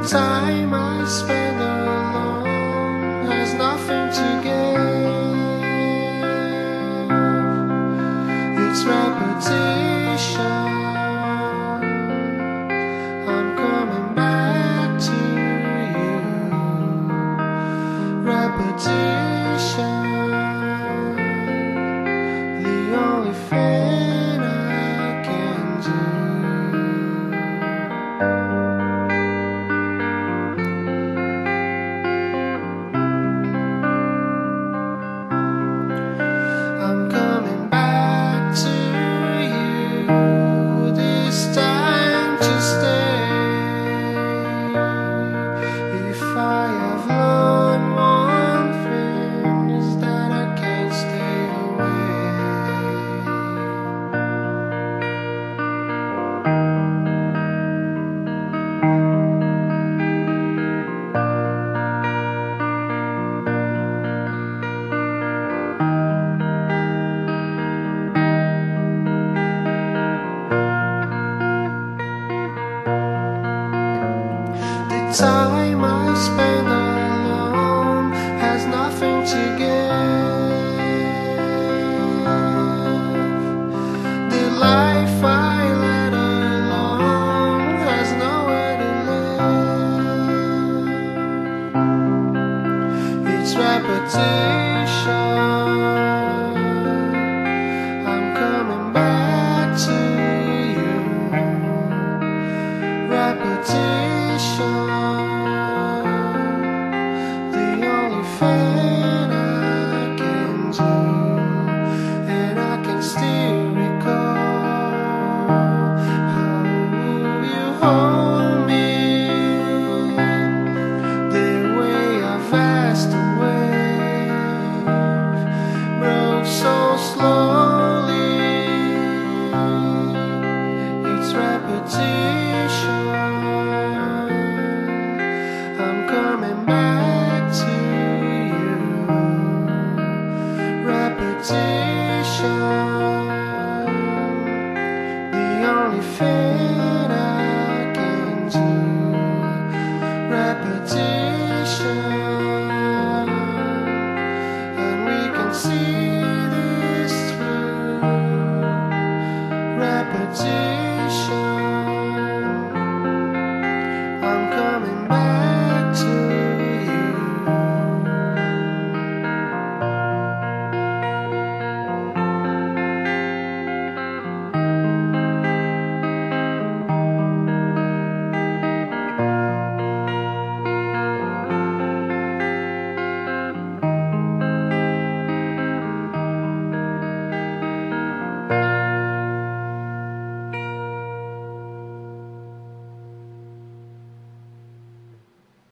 time I spend alone has nothing to give. It's repetition. I'm coming back to you. Repetition. The only thing I can do. I'm coming back to you, this time to stay. If I have learned one thing, is that I can't stay away. Time I spend alone has nothing to give. The life I led alone has nowhere to live. It's repetition. I'm coming back to you. Repetition.